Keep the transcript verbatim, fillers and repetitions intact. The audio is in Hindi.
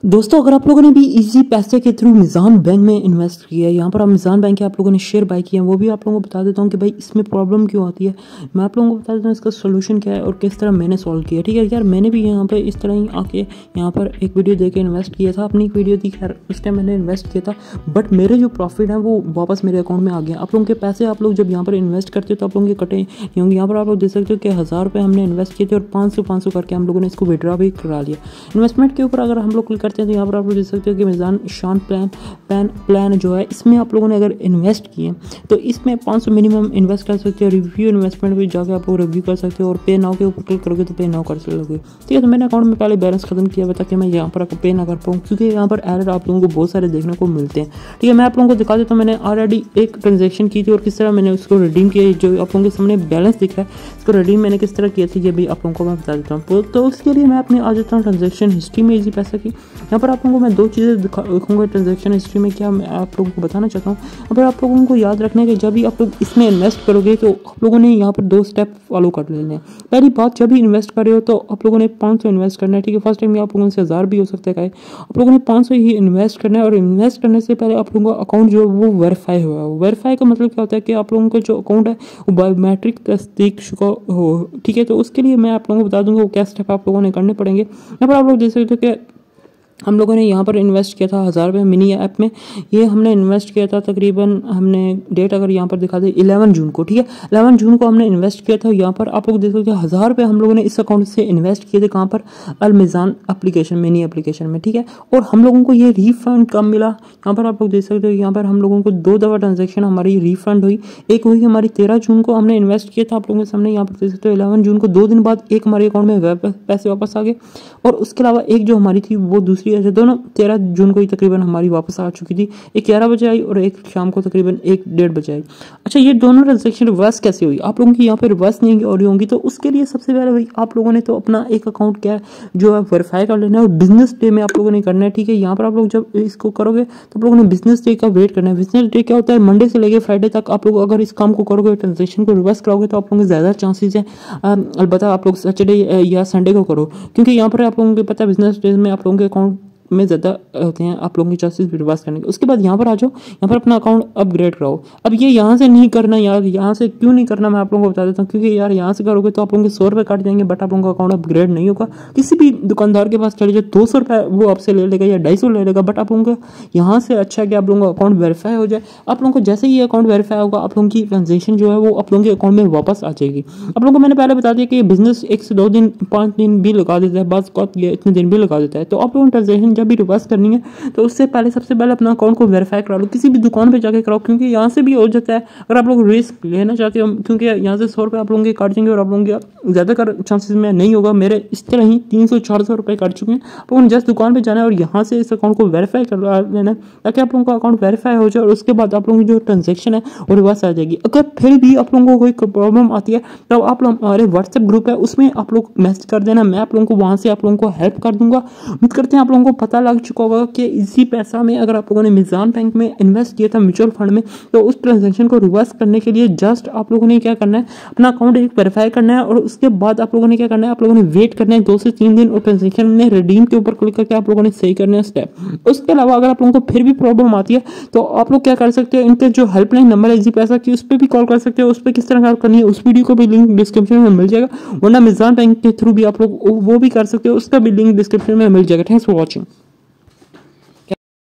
दोस्तों अगर आप लोगों ने भी इजी पैसे के थ्रू मिज़ान बैंक में इन्वेस्ट किया है, यहाँ पर आप मिज़ान बैंक के आप लोगों ने शेयर बाय किया है, वो भी आप लोगों को बता देता हूँ कि भाई इसमें प्रॉब्लम क्यों आती है। मैं आप लोगों को बता देता हूँ इसका सोल्यूशन क्या है और किस तरह मैंने सॉल्व किया। ठीक है यार, मैंने भी यहाँ पे इस तरह ही आके यहाँ पर एक वीडियो दे के इन्वेस्ट किया था, अपनी एक वीडियो थी खैर, उस टाइम मैंने इन्वेस्ट किया था, बट मेरे जो प्रॉफिट है वो वापस मेरे अकाउंट में आ गया। आप लोगों के पैसे आप लोग जब यहाँ पर इन्वेस्ट करते हो तो आप लोगों के कटे नहीं होंगे। यहाँ पर आप लोग देख सकते हो कि हज़ार रुपये हमने इन्वेस्ट किए थे और पाँच सौ पाँच सौ करके हम लोगों ने इसको विड्रॉ भी करा लिया। इन्वेस्टमेंट के ऊपर अगर हम लोग क्लिक करते हैं तो यहाँ पर आप लोग सकते हो कि मिज़ान शान प्लान प्लान प्लान जो है इसमें आप लोगों ने अगर इन्वेस्ट किए तो इसमें पाँच सौ मिनिमम इन्वेस्ट कर सकते हो। रिव्यू इन्वेस्टमेंट भी जाकर आप लोग रिव्यू कर सकते हो और पे नाउ के ऊपर क्लिक करोगे तो पे नाउ कर सकते हो। ठीक है, तो मैंने अकाउंट में पहले बैलेंस खत्म किया हुआ ताकि मैं यहाँ पर पे ना कर पाऊँ, क्योंकि यहाँ पर एरर आप लोगों को बहुत सारे देखने को मिलते हैं। ठीक है, मैं आप लोगों को दिखा देता हूँ मैंने ऑलरेडी एक ट्रांजेक्शन की थी और किस तरह मैंने उसको रिडीम किया। जो आप लोगों के सामने बैलेंस दिख रहा है इसको रिडीम मैंने किस तरह किया था ये भी आप लोगों को मैं बता देता हूँ। तो उसके लिए मैं अपने आ जाता हूँ ट्रांजेक्शन हिस्ट्री में, इजी पैसा की। यहाँ पर आप लोगों को मैं दो चीज़ें दिखाऊंगा ट्रांजेक्शन हिस्ट्री में, क्या मैं आप लोगों को बताना चाहता हूँ। अगर आप लोगों को याद रखना है कि जब भी आप लोग इसमें इन्वेस्ट करोगे तो आप लोगों ने यहाँ पर दो स्टेप फॉलो कर लेने हैं। पहली बात, जब भी इन्वेस्ट कर रहे हो तो आप लोगों ने पाँच सौ इन्वेस्ट करना है। ठीक है, फर्स्ट टाइम में आप लोगों से हज़ार भी हो सकता है, आप लोगों ने पाँच सौ ही इन्वेस्ट करना है। और इन्वेस्ट करने से पहले आप लोगों का अकाउंट जो है वो वेरीफाई हुआ है। वेरीफाई का मतलब क्या होता है कि आप लोगों का जो अकाउंट है वो बायोमेट्रिक तस्दीक हो। ठीक है, तो उसके लिए मैं आप लोगों को बता दूंगा वो क्या स्टेप आप लोगों ने करने पड़ेंगे। यहाँ पर आप लोग देख सकते हो कि हम लोगों ने यहाँ पर इन्वेस्ट किया था हज़ार रुपये मिनी ऐप में। ये हमने इन्वेस्ट किया था तकरीबन, हमने डेट अगर यहाँ पर दिखा दे ग्यारह जून को। ठीक है, ग्यारह जून को हमने इन्वेस्ट किया था। यहाँ पर आप लोग देख सकते हो हज़ार रुपये हम लोगों ने इस अकाउंट से इन्वेस्ट किए थे। कहाँ पर? Al Meezan application, mini application में। ठीक है, और हम लोगों को ये रिफंड कब मिला, यहाँ पर आप लोग देख सकते हो। यहाँ पर हम लोगों को दो दफ़ा ट्रांजेक्शन हमारी रिफंड हुई। एक हुई हमारी तेरह जून को हमने इन्वेस्ट किया था, आप लोगों के सामने यहाँ पर देख सकते हो ग्यारह जून को, दो दिन बाद एक हमारे अकाउंट में पैसे वापस आ गए। और उसके अलावा एक जो हमारी थी वो दूसरी ऐसे दोनों तेरह जून को ही तकरीबन हमारी वापस आ चुकी थी। एक ग्यारह बजे आई और एक शाम को तकरीबन एक डेढ़ बजे आई। अच्छा, ये दोनों ट्रांजेक्शन रिवर्स कैसे हुई? आप लोगों की यहाँ पे रिवर्स नहीं हो रही होंगी, तो उसके लिए सबसे पहले भाई आप लोगों ने तो अपना एक अकाउंट क्या है जो है वेरीफाई कर लेना है और बिजनेस डे में आप लोगों ने करना है। ठीक है, यहाँ पर आप लोग जब इसको करोगे तो आप लोगों ने बिजनेस डे का वेट करना है। बिजनेस डे क्या होता है? मंडे से लेकर फ्राइडे तक आप लोग अगर इस काम को करोगे, ट्रांजेक्शन को रिवर्स कराओगे तो आप लोगों के ज़्यादा चांसेस है। अलबत्ता आप लोग सैटरडे या संडे को करो, क्योंकि यहाँ पर आप लोगों को पता है बिजनेस डे में आप लोगों के अकाउंट में ज़्यादा होते हैं आप लोगों की चांसेस रिवर्स करने के। उसके बाद यहाँ पर आ जाओ, यहाँ पर अपना अकाउंट अपग्रेड कराओ। अब ये यहाँ से नहीं करना यार, यहाँ से क्यों नहीं करना मैं आप लोगों को बता देता हूँ। क्योंकि यार यहाँ से करोगे तो आप लोगों के सौ रुपये काट जाएंगे, बट आप लोगों का अकाउंट अपग्रेड नहीं होगा। किसी भी दुकानदार के पास चले जाओ, दो सौ रुपये वो आपसे ले लेगा या ढाई सौ ले लेगा, बट आप लोगों का यहाँ से अच्छा है कि आप लोगों का अकाउंट वेरीफाई हो जाए। आप लोगों को जैसे ही अकाउंट वेरीफाई होगा आप लोगों की ट्रांजेक्शन जो है वो आप लोगों के अकाउंट में वापस आ जाएगी। आप लोगों को मैंने पहले बता दिया कि बिजनेस एक से दो दिन पाँच दिन भी लगा देता है, बात इतने दिन भी लगा देता है। तो आप लोगों को ट्रांजेक्शन जब भी रिवर्स करनी है तो उससे पहले सबसे पहले अपना अकाउंट को वेरीफाई करा लो, किसी भी दुकान पे जाके कराओ, क्योंकि यहाँ से भी हो जाता है। अगर आप लोग रिस्क लेना चाहते हो, क्योंकि यहाँ से सौ रुपये आप लोगों के काट जाएंगे और आप लोगों के ज़्यादातर चांसेस में नहीं होगा, मेरे इस तरह ही तीन सौ चार सौ रुपये काट चुके हैं। आप लोगों ने जस्ट दुकान पर जाना है और यहाँ से इस अकाउंट को वेरीफाई करवा लेना है ताकि आप लोगों का अकाउंट वेरीफाई हो जाए और उसके बाद आप लोगों की जो ट्रांजेक्शन है वो रिवर्स आ जाएगी। अगर फिर भी आप लोगों को कोई प्रॉब्लम आती है तो आप लोग हमारे व्हाट्सएप ग्रुप है उसमें आप लोग मैसेज कर देना, मैं आप लोगों को वहाँ से आप लोगों को हेल्प कर दूंगा। उम्मीद करते हैं आप लोगों को पता लग चुका होगा कि इसी पैसा में अगर आप लोगों ने मिज़ान बैंक में इन्वेस्ट किया था म्यूचुअल फंड में, तो उस ट्रांजैक्शन को रिवर्स करने के लिए जस्ट आप लोगों ने क्या करना है, अपना अकाउंट एक वेरीफाई करना है और उसके बाद आप लोगों ने क्या करना है, आप लोगों ने वेट करना है दो से तीन दिन और ट्रांजैक्शन में रिडीम के ऊपर क्लिक करके आप लोगों ने सही करना है स्टेप। उसके अलावा अगर आप लोगों को फिर भी प्रॉब्लम आती है तो आप लोग क्या कर सकते हो, इनके जो हेल्पलाइन नंबर है इजी पैसा की उस पर भी कॉल कर सकते हो। उस पर किस तरह कॉल करनी है उस वीडियो को भी लिंक डिस्क्रिप्शन में मिल जाएगा, वरना मिज़ान बैंक के थ्रू भी आप लोग वो भी कर सकते हो, उसका भी लिंक डिस्क्रिप्शन में मिल जाएगा। Thanks for watching.